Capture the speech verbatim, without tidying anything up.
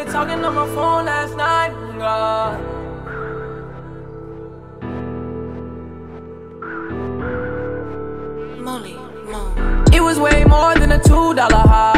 here talking on my phone last night, God. Molly, Mo. It was way more than a two dollar high.